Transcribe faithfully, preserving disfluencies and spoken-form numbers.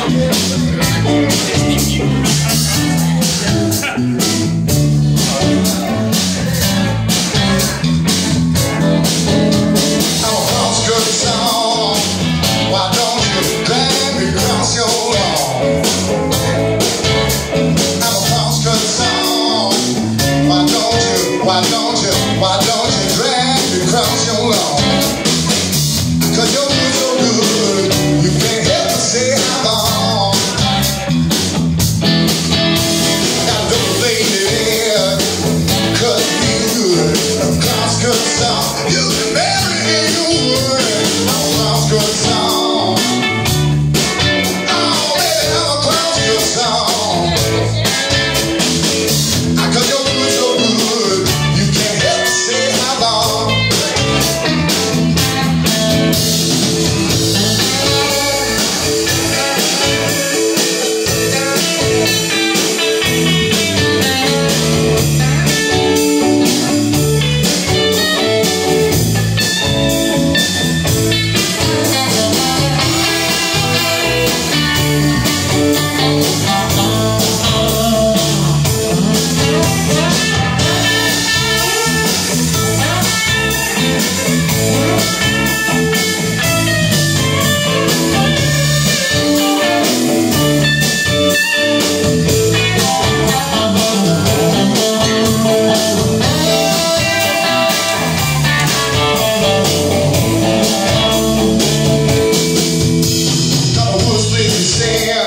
Why don't you, why don't you drag me across your lawn? Cause you're doing so good, you can't help but say how long. Now don't lay it in, cause you good. A Crosscut song, you can bury it in your wood. I'm a Crosscut song. Oh baby, I'm a Crosscut song. Cause you're doing so good, you can't help but say how long. Say